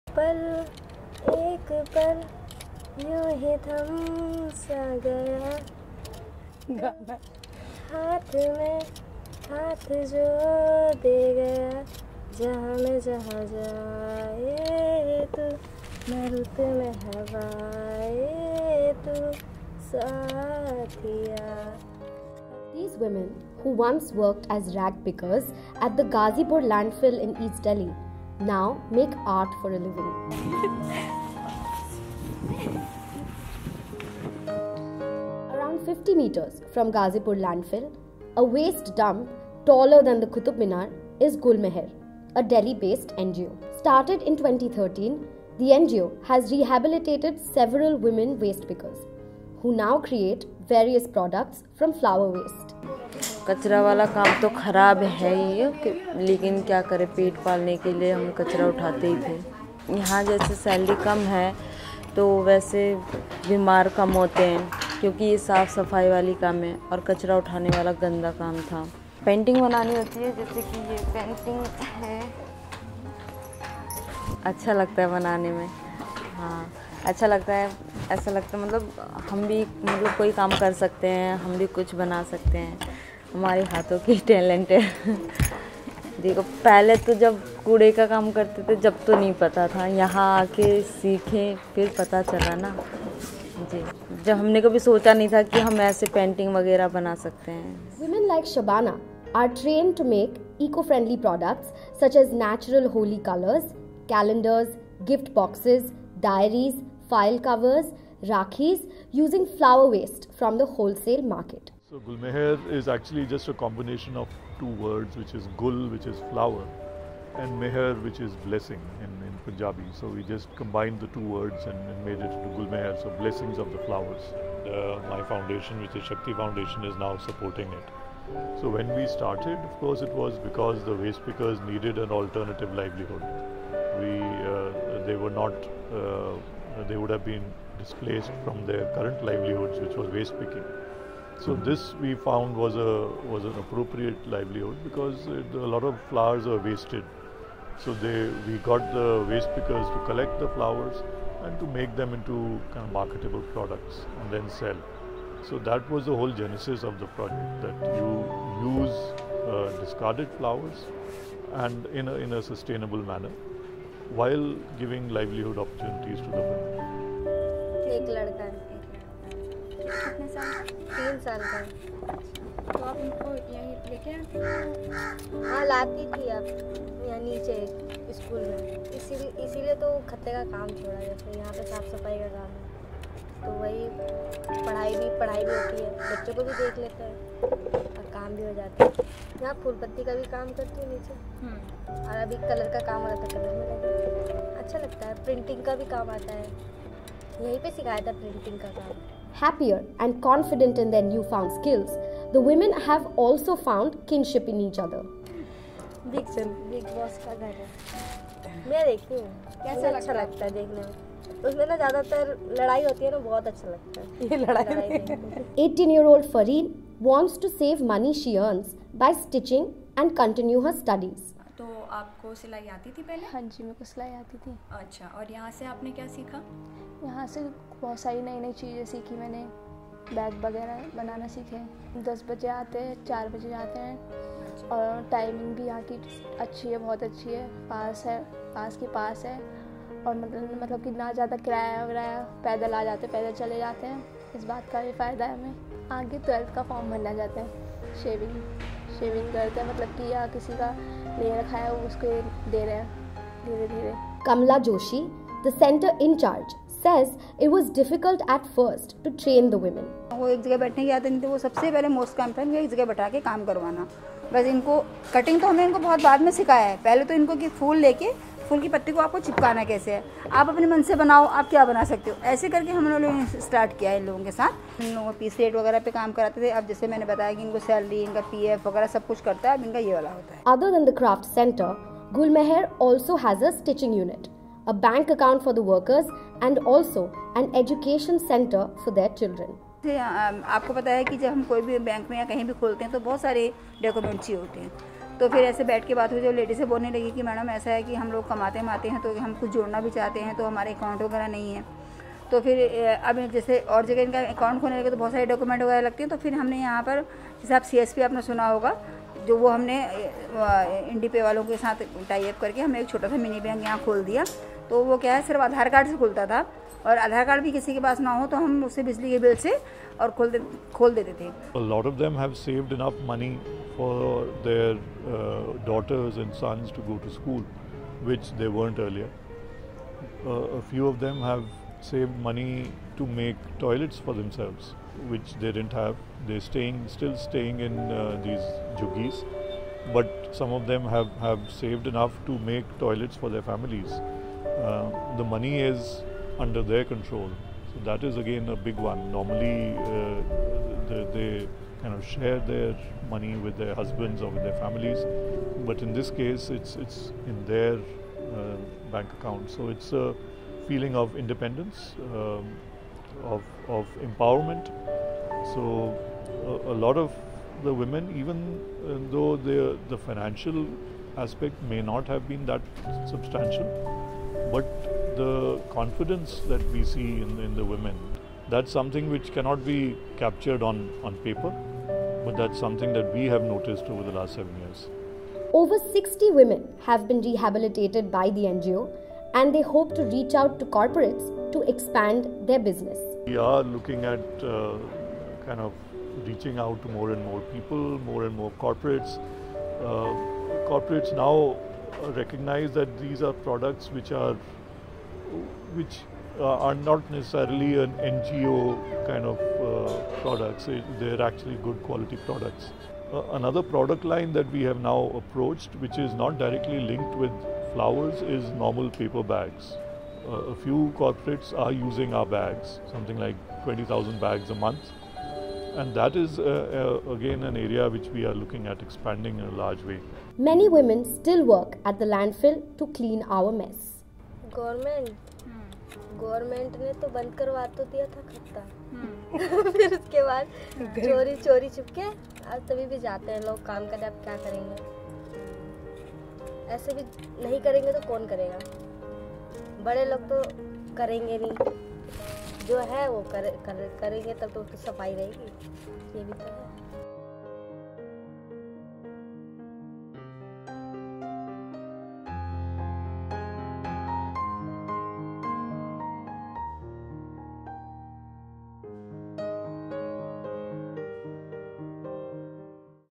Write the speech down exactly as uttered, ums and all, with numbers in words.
पल एक पल यूं ही थम सा गया, हाथ में हाथ जो दे गया, जहाँ में जहाँ जाए तू, मैं रुत में हवाए तू साथिया. These women, who once worked as rag pickers at the Ghazipur landfill in East Delhi, now make art for a living. Around fifty meters from Ghazipur landfill, a waste dump taller than the Qutub Minar is Gulmeher, a Delhi-based N G O. Started in twenty thirteen, the N G O has rehabilitated several women waste pickers, who now create various products from flower waste. कचरा वाला काम तो ख़राब है ही, लेकिन क्या करें, पेट पालने के लिए हम कचरा उठाते ही थे. यहाँ जैसे सैलरी कम है तो वैसे बीमार कम होते हैं, क्योंकि ये साफ़ सफाई वाली काम है और कचरा उठाने वाला गंदा काम था. पेंटिंग बनानी होती है, जैसे कि ये पेंटिंग है, अच्छा लगता है बनाने में. हाँ, अच्छा लगता है. ऐसा लगता है मतलब हम भी मतलब कोई काम कर सकते हैं, हम भी कुछ बना सकते हैं. हमारे हाथों की टैलेंट है. देखो, पहले तो जब कूड़े का काम करते थे जब तो नहीं पता था, यहाँ आके सीखे फिर पता चला ना जी. जब हमने कभी सोचा नहीं था कि हम ऐसे पेंटिंग वगैरह बना सकते हैं. Women like Shabana are trained to make eco-friendly products such as natural holy colors, calendars, gift boxes, diaries, file covers, rakhis using flower waste from the wholesale market. So Gulmeher is actually just a combination of two words, which is Gul, which is flower, and Meher, which is blessing in, in Punjabi. So we just combined the two words and, and made it into Gulmeher, so blessings of the flowers. Uh, my foundation, which is Shakti Foundation, is now supporting it. So when we started, of course, it was because the waste pickers needed an alternative livelihood. We, uh, they were not, uh, they would have been displaced from their current livelihoods, which was waste picking. So this we found was a was an appropriate livelihood, because it, a lot of flowers are wasted. So they we got the waste pickers to collect the flowers and to make them into kind of marketable products and then sell. So that was the whole genesis of the project, that you use uh, discarded flowers and in a, in a sustainable manner while giving livelihood opportunities to the women. एक लड़का है. कितने साल? तीन साल का. तो आप इनको यहीं लेके आते? हाँ, लाती थी अब यहाँ नीचे स्कूल में. इसीलिए इसीलिए तो खत्ते का काम छोड़ा. जैसे यहाँ पे साफ सफाई का काम है, तो वही पढ़ाई भी पढ़ाई भी होती है, बच्चों को भी देख लेते हैं और काम भी हो जाता है. यहाँ फूल पत्ती का भी काम करती हूँ नीचे, और अभी कलर का काम हो रहा था, कलर में लगी. अच्छा लगता है. प्रिंटिंग का भी काम आता है, यहीं पे सिखाया था प्रिंटिंग का काम. Happier and confident in their newfound skills, the women have also found kinship in each other. Big big boss का घर है, मैं देखती हूँ. कैसा अच्छा लगता है देखने में. उसमें ना ज़्यादातर लड़ाई होती है ना, बहुत अच्छा लगता है ये लड़ाई. eighteen-year-old Fareen wants to save money she earns by stitching and continue her studies. तो आपको सिलाई आती थी पहले? हाँ जी, मेरे को सिलाई आती थी. अच्छा, और यहाँ से आपने क्या सीखा? यहाँ से बहुत सारी नई नई चीज़ें सीखी मैंने. बैग वगैरह बनाना सीखे. दस बजे आते हैं, चार बजे जाते हैं. अच्छा. और टाइमिंग भी यहाँ की अच्छी है, बहुत अच्छी है. पास है, पास के पास है. और मतलब मतलब कि ना ज़्यादा किराया वगैरह, पैदल आ जाते, पैदल चले जाते हैं. इस बात का भी फ़ायदा है हमें. आगे ट्वेल्थ का फॉर्म भरना चाहते हैं. शेविंग शेविंग करते हैं, मतलब कि या किसी का ले रखा है उसको दे रहे हैं धीरे धीरे. Kamla Joshi, the center in charge, says it was difficult at first to train the women. वो एक जगह बैठने की आदत नहीं थी. वो सबसे पहले मोस्ट काम था इनको एक जगह बैठा के काम करवाना. बस इनको कटिंग तो हमने इनको बहुत बाद में सिखाया है. पहले तो इनको कि फूल लेके फूल की पत्ती को आपको चिपकाना कैसे है, आप अपने मन से बनाओ, आप क्या बना सकते हो, ऐसे करके हम लोगों स्टार्ट किया है इन लोगों के साथ. इन लोगों पीस रेट वगैरह पे काम कराते थे. अब जैसे मैंने बताया कि इनको सैलरी, इनका पीएफ वगैरह सब कुछ करता है. अब इनका ये वाला होता है. Other than the craft center, Gulmeher also has a stitching unit, a bank account for the workers, and also an education center for their children. आपको पता है कि जब हम कोई भी बैंक में या कहीं भी खोलते हैं तो बहुत सारे डॉक्यूमेंट चाहिए होते हैं. तो फिर ऐसे बैठ के बात हुई, जब लेडी से बोलने लगी कि मैडम ऐसा है कि हम लोग कमाते माते हैं तो हम कुछ जोड़ना भी चाहते हैं, तो हमारे अकाउंट वगैरह नहीं है। तो फिर अब जैसे और जगह इनका अकाउंट खोलने लगे तो बहुत सारे डॉक्यूमेंट वगैरह लगते हैं। तो फिर हमने यहाँ पर, जैसे आप सी एस पी आपने सुना होगा, जो वो हमने इंडी पे वालों के साथ टाई अप करके हमने एक छोटा सा मिनी बैंक यहाँ खोल दिया। तो वो क्या है, सिर्फ आधार कार्ड से खुलता था, और आधार कार्ड भी किसी के पास ना हो तो हम उससे बिजली के बिल से और खोल दे खोल देते थे। A lot of them have saved enough money for their uh, daughters and sons to go to school, which they weren't earlier. Uh, a few of them have saved money to make toilets for themselves, which they didn't have. They're staying, still staying in uh, these juggies, but some of them have, have saved enough to make toilets for their families. Uh, the money is under their control, so that is again a big one. Normally uh, they, they kind of share their money with their husbands or with their families, but in this case it's it's in their uh, bank account. So it's a feeling of independence, um, of of empowerment. So a, a lot of the women, even uh, though the the financial aspect may not have been that substantial, but the confidence that we see in, in the women, that's something which cannot be captured on, on paper, but that's something that we have noticed over the last seven years. Over sixty women have been rehabilitated by the N G O, and they hope to reach out to corporates to expand their business. We are looking at uh, kind of reaching out to more and more people, more and more corporates. Uh, corporates now recognize that these are products which are which uh, are not necessarily an N G O kind of uh, products. They're actually good quality products. Uh, another product line that we have now approached, which is not directly linked with flowers, is normal paper bags. Uh, a few corporates are using our bags, something like twenty thousand bags a month. And that is uh, uh, again an area which we are looking at expanding in a large way. Many women still work at the landfill to clean our mess. Government government ने तो बंद करवा तो दिया था खत्ता। फिर उसके बाद चोरी चोरी चुपके अब तभी भी जाते हैं लोग काम करने। अब क्या करेंगे, ऐसे भी नहीं करेंगे तो कौन करेगा? बड़े लोग तो करेंगे नहीं, जो है वो कर, कर, करेंगे तब तो सफाई रहेगी, ये भी तो है।